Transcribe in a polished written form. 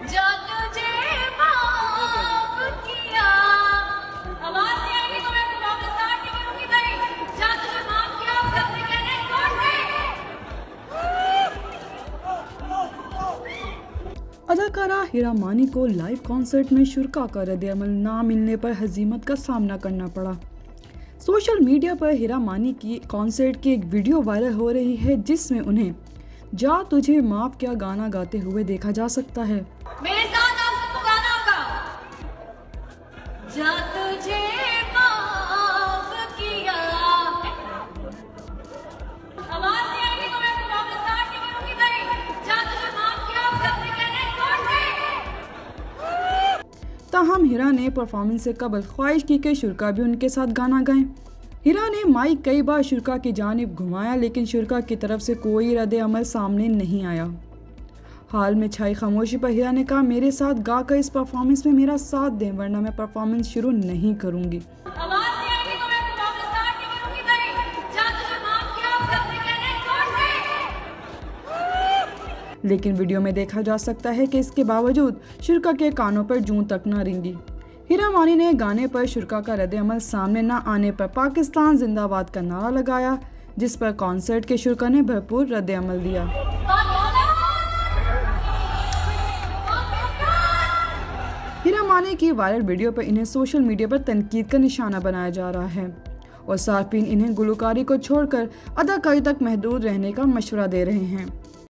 जो तुझे माफ किया, आवाज नहीं आएगी तो मैं वापस स्टार्ट नहीं करूंगी भाई। जो तुझे माफ किया सबसे कहने जोर से। अदाकारा हिरा मानी को लाइव कॉन्सर्ट में शुरा का रद्द-ए-अमल ना मिलने पर हजीमत का सामना करना पड़ा। सोशल मीडिया पर हिरा मानी की कॉन्सर्ट की एक वीडियो वायरल हो रही है जिसमें उन्हें जा तुझे माफ क्या गाना गाते हुए देखा जा सकता है। मेरे साथ आप सबको गाना होगा। जा तुझे माफ किया, आवाज नहीं आएगी तो मैं वापस स्टार्ट नहीं करूंगी भाई। जा तुझे माफ किया सबसे कहने जोर से। ताहम हिरा ने परफॉर्मेंस से कबल ख्वाहिश की कि शुरा भी उनके साथ गाना गाएं। हिरा ने माइक कई बार शुरा की जानिब घुमाया लेकिन शुरा की तरफ से कोई रद्द-ए-अमल सामने नहीं आया। हाल में छाई खामोशी पर हिरा ने कहा, मेरे साथ गाकर इस परफॉर्मेंस में मेरा साथ दें वरना मैं परफॉर्मेंस शुरू नहीं करूंगी। आवाज नहीं आएगी तो मैं वापस स्टार्ट नहीं करूंगी भाई। जा तुझे माफ किया सबसे कहने जोर से। लेकिन वीडियो में देखा जा सकता है कि इसके बावजूद शुरा के कानों पर जूं तक न रेंगी। हिरा मानी ने गाने पर शुरा का रद्द-ए-अमल सामने न आने पर पाकिस्तान जिंदाबाद का नारा लगाया जिस पर कॉन्सर्ट के शुरा ने भरपूर रद्द-ए-अमल दिया। हिरा मानी की वायरल वीडियो पर इन्हें सोशल मीडिया पर तनकीद का निशाना बनाया जा रहा है और सार्फिन इन्हें गुलकारी को छोड़कर अदाकारी तक महदूद रहने का मशवरा दे रहे हैं।